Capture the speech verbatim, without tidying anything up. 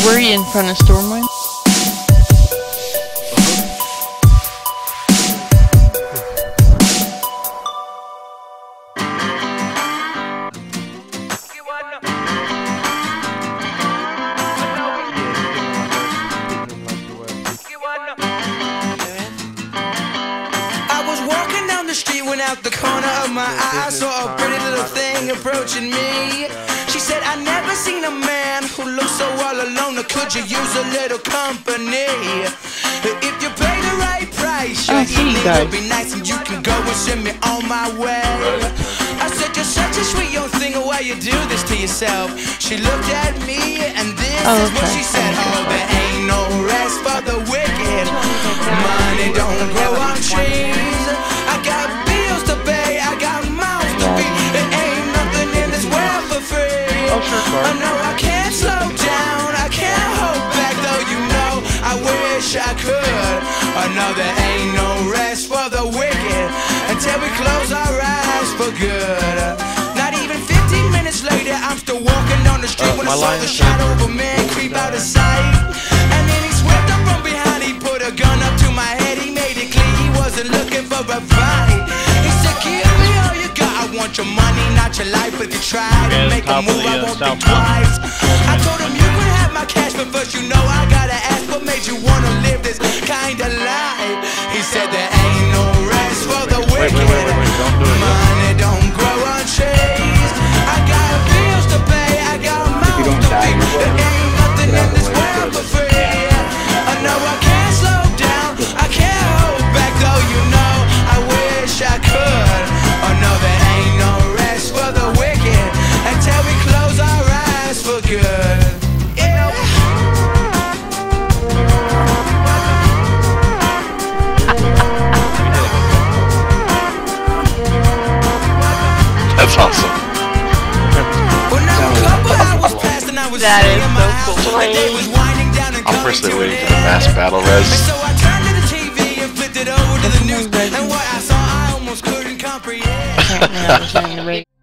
were you in front of Stormwind? Went out the corner of my eye, saw a pretty little thing approaching me. She said, I never seen a man who looks so all alone. Could you use a little company? If you pay the right price, your evening will be nice, and you can go and send me on my way. I said, you're such a sweet young thing, why you do this to yourself? She looked at me, and this oh, is what she said. Oh, there ain't no rest for the wicked. Money don't grow on trees. I got bills to pay, I got mouths to feed. There ain't nothing in this world for free. Oh, sure, I know I can't slow down, I can't hold back, though you know I wish I could. I know there ain't no rest for the wicked until we close our eyes for good. Not even fifteen minutes later, I'm still walking down the street uh, when I saw the shadow of a man creep out of sight. And then he swept up from behind, he put a gun up to my head, he made it clear he wasn't looking for a fight. He said, give me all you got, I want your money, not your life. If you try to make a move, I won't think twice. I told him you could have my cash, but first you know I gotta ask, what made you wanna live this kind of life? He said there ain't no rest for the wicked. Money don't grow on trees. I got bills to pay, I got mouths to feed. There ain't nothing in this world for free. I know I can't slow down, I can't hold back, though you know I wish I could. Oh no, there ain't no rest for the wicked until we close our eyes for good. Yeah. That's awesome. That is so cool. I'm personally waiting for the mass battle res. So I turned to the T V and flipped it over to the news, and what I saw I almost couldn't comprehend.